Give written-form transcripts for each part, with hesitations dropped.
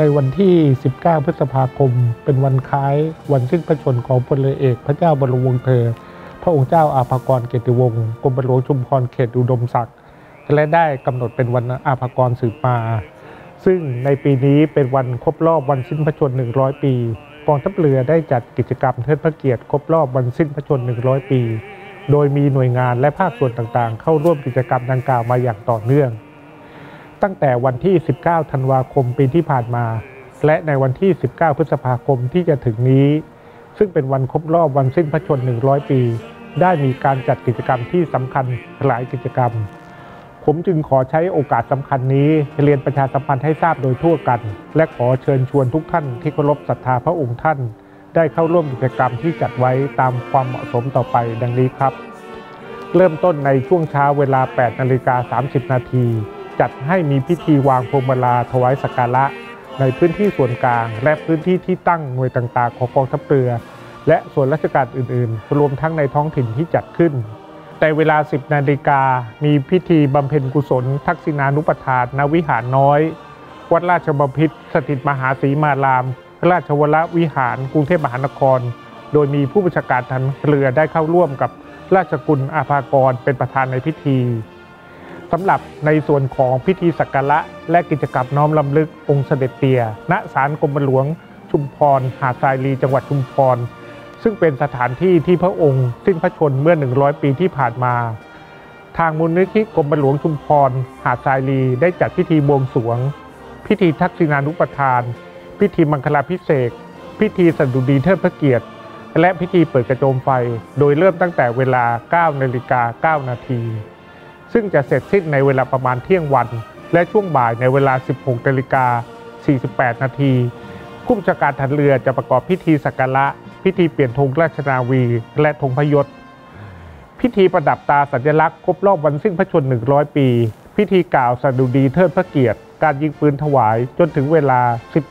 ในวันที่ 19 พฤษภาคมเป็นวันคล้ายวันสิ้นพระชนม์ของพลเรือเอกพระเจ้าบรมวงศ์เธอพระองค์เจ้าอาภากรเกียรติวงศ์กรมหลวงชุมพรเขตอุดมศักดิ์และได้กำหนดเป็นวันอาภากรสืบมาซึ่งในปีนี้เป็นวันครบรอบวันสิ้นพระชนม์100 ปีกองทัพเรือได้จัดกิจกรรมเทิดพระเกียรติครบรอบวันสิ้นพระชนม์100 ปีโดยมีหน่วยงานและภาคส่วนต่างๆเข้าร่วมกิจกรรมดังกล่าวมาอย่างต่อเนื่องตั้งแต่วันที่ 19 ธันวาคมปีที่ผ่านมาและในวันที่ 19 พฤษภาคมที่จะถึงนี้ซึ่งเป็นวันครบรอบวันสิ้นพระชนม์100 ปีได้มีการจัดกิจกรรมที่สำคัญหลายกิจกรรมผมจึงขอใช้โอกาสสำคัญนี้เรียนประชาสัมพันธ์ให้ทราบโดยทั่วกันและขอเชิญชวนทุกท่านที่เคารพศรัทธาพระองค์ท่านได้เข้าร่วมกิจกรรมที่จัดไว้ตามความเหมาะสมต่อไปดังนี้ครับเริ่มต้นในช่วงเช้าเวลา 8:30 นาทีจัดให้มีพิธีวางพวงมาลาถวายสักการะในพื้นที่ส่วนกลางและพื้นที่ที่ตั้งหน่วยต่างๆของกองทัพเรือและส่วนราชการอื่นๆรวมทั้งในท้องถิ่นที่จัดขึ้นแต่เวลา 10 นาฬิกามีพิธีบำเพ็ญกุศลทักษิณานุปทานณวิหารน้อยวัดราชบพิตรสถิตมหาศรีมารามราชวรวิหารกรุงเทพมหานครโดยมีผู้บัญชาการทหารเรือได้เข้าร่วมกับราชกุลอาภากรเป็นประธานในพิธีสำหรับในส่วนของพิธีสักการะและกิจกรรมน้อมรำลึกองค์เสด็จเตี่ยณศาลกรมหลวงชุมพรหาดทรายลีจังหวัดชุมพรซึ่งเป็นสถานที่ที่พระองค์สิ้นพระชนม์เมื่อ100 ปีที่ผ่านมาทางมูลนิธิกรมหลวงชุมพรหาดทรายลีได้จัดพิธีบวงสรวงพิธีทักษิณานุปทานพิธีมังคลาภิเษกพิธีสดุดีเทิดพระเกียรติและพิธีเปิดกระโจมไฟโดยเริ่มตั้งแต่เวลา 9:09 นาทีซึ่งจะเสร็จสิ้นในเวลาประมาณเที่ยงวันและช่วงบ่ายในเวลา 16:48 นาทีผู้บัญชาการทหารเรือจะประกอบพิธีสักการะพิธีเปลี่ยนธงราชนาวีและธงพยศพิธีประดับตาสัญลักษณ์ครบรอบวันสิ้นพระชนม์100 ปีพิธีกล่าวสดุดีเทิดพระเกียรติการยิงปืนถวายจนถึงเวลา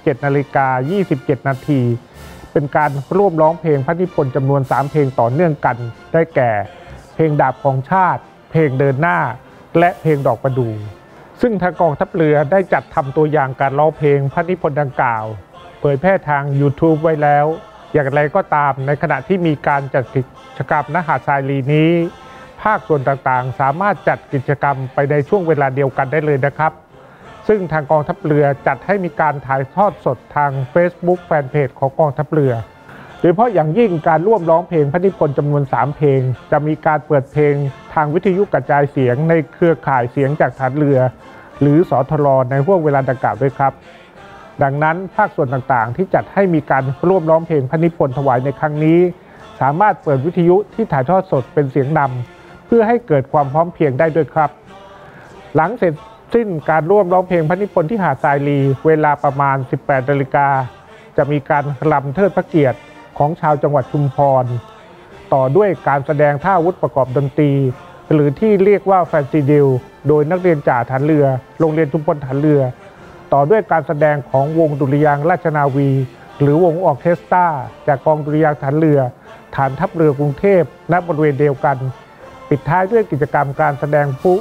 17:27 นาทีเป็นการร่วมร้องเพลงพระนิพนธ์จำนวน3 เพลงต่อเนื่องกันได้แก่เพลงดาบของชาติเพลงเดินหน้าและเพลงดอกประดู่ซึ่งทางกองทัพเรือได้จัดทำตัวอย่างการร้องเพลงพระนิพนธ์ดังกล่าวเผยแพร่ทาง YouTube ไว้แล้วอย่างไรก็ตามในขณะที่มีการจัดกิจกรรมณหาดทรายลีนี้ภาคส่วนต่างๆสามารถจัดกิจกรรมไปในช่วงเวลาเดียวกันได้เลยนะครับซึ่งทางกองทัพเรือจัดให้มีการถ่ายทอดสดทาง Facebook แฟนเพจของกองทัพเรือโดยเฉพาะอย่างยิ่งการร่วมร้องเพลงพระนิพนธ์จำนวน3 เพลงจะมีการเปิดเพลงทางวิทยุกระจายเสียงในเครือข่ายเสียงจากฐานเรือหรือสทรในห่วงเวลาดังกล่าวด้วยครับดังนั้นภาคส่วนต่างๆที่จัดให้มีการร่วมร้องเพลงพระนิพนธ์ถวายในครั้งนี้สามารถเปิดวิทยุที่ถ่ายทอดสดเป็นเสียงนำเพื่อให้เกิดความพร้อมเพรียงได้ด้วยครับหลังเสร็จสิ้นการร่วมร้องเพลงพระนิพนธ์ที่หาดทรายลีเวลาประมาณ 18 นาฬิกาจะมีการรำเทิดพระเกียรติของชาวจังหวัดชุมพรต่อด้วยการแสดงท่าอาวุธประกอบดนตรีหรือที่เรียกว่าแฟนซีดิลโดยนักเรียนจ่าฐานเรือโรงเรียนชุมพรฐานเรือต่อด้วยการแสดงของวงดุริยางค์ราชนาวีหรือวงออร์เคสตราจากกองดุริยางค์ฐานเรือฐานทัพเรือกรุงเทพณบริเวณเดียวกันปิดท้ายด้วยกิจกรรมการแสดงพลุ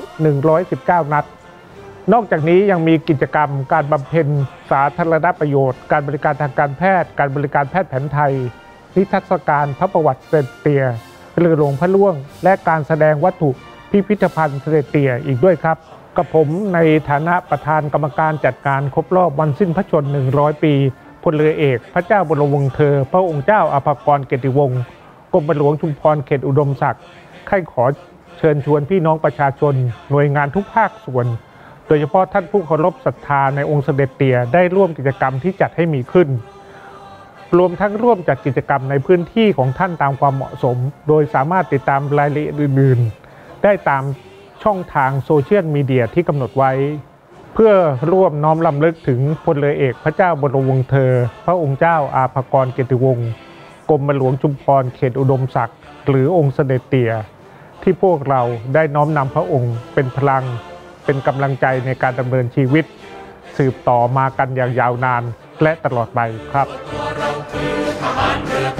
119 นัดนอกจากนี้ยังมีกิจกรรมการบำเพ็ญสาธารณประโยชน์การบริการทางการแพทย์การบริการแพทย์แผนไทยนิทรรศการพระประวัติเสด็จเตี่ยเรือหลวงพระล่วงและการแสดงวัตถุพิพิธภัณฑ์เสด็จเตี่ยอีกด้วยครับกับผมในฐานะประธานกรรมการจัดการครบรอบวันสิ้นพระชนม์100 ปีพลเรือเอกพระเจ้าบรมวงศ์เธอพระองค์เจ้าอาภากรเกียรติวงศ์กรมหลวงชุมพรเขตอุดมศักดิ์ใคร่ขอเชิญชวนพี่น้องประชาชนหน่วยงานทุกภาคส่วนโดยเฉพาะท่านผู้เคารพศรัทธาในองค์เสด็จเตี่ยได้ร่วมกิจกรรมที่จัดให้มีขึ้นรวมทั้งร่วมจัดกิจกรรมในพื้นที่ของท่านตามความเหมาะสมโดยสามารถติดตามรายละเอียดอื่นๆได้ตามช่องทางโซเชียลมีเดียที่กำหนดไว้เพื่อร่วมน้อมรำลึกถึงพลเรือเอกพระเจ้าบรมวงศ์เธอพระองค์เจ้าอาภากรเกียรติวงศ์กรมหลวงชุมพรเขตอุดมศักดิ์หรือองค์เสด็จเตี่ยที่พวกเราได้น้อมนำพระองค์เป็นพลังเป็นกำลังใจในการดำเนินชีวิตสืบต่อมากันอย่างยาวนานและตลอดไปครับ